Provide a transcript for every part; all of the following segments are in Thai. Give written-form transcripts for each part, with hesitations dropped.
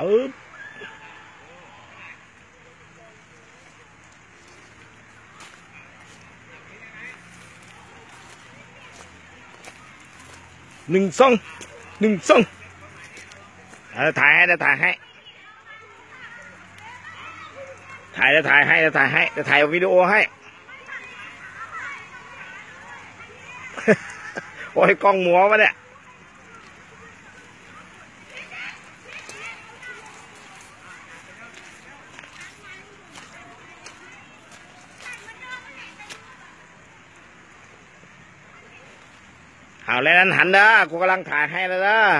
1 2 1 2ถ่ายให้ถ่ายให้ถ่ายให้ถ่ายวิดีโอให้โอ้ยกล้องหมัวมาเนี่ยเอาแล้วนั้นหันเด้อกูกำลังถ่ายให้แล้วเด้อ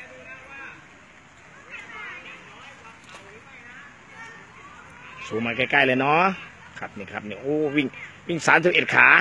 สูมาใกล้ๆเลยเนาะครับนี่ครับนี่โอ้วิ่ง31 ขา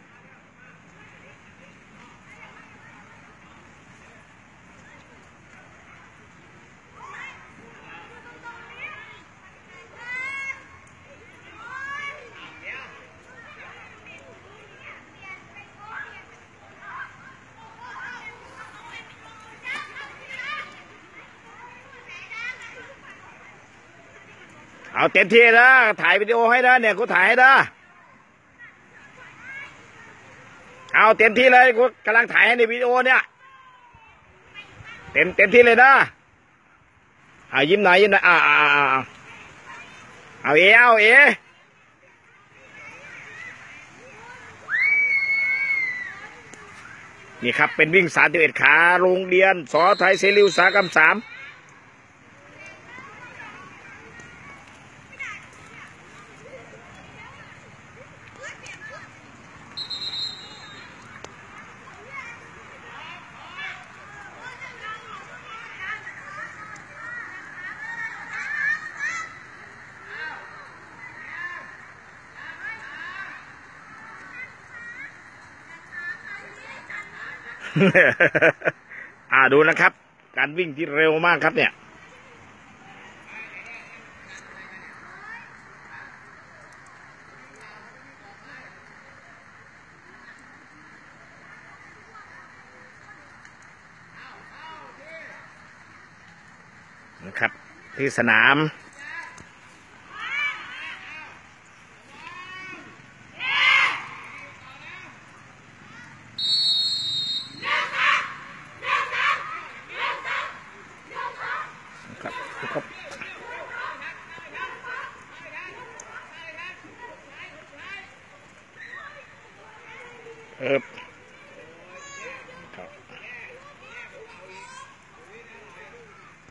เอาเต็มที่นะถ่ายวิดีโอให้นะเนี่ยกูถ่ายให้นะเอาเต็มที่เลยกูกำลังถ่ายให้ในวิดีโอเนี่ยเต็มที่เลยนะเอายิ้มหน่อยเอาเอนี่ครับเป็นวิ่ง31 ขาโรงเรียนส.ไทยเสรีอุตสาหกรรม 3ดูนะครับการวิ่งที่เร็วมากครับเนี่ยนะครับที่สนามครับ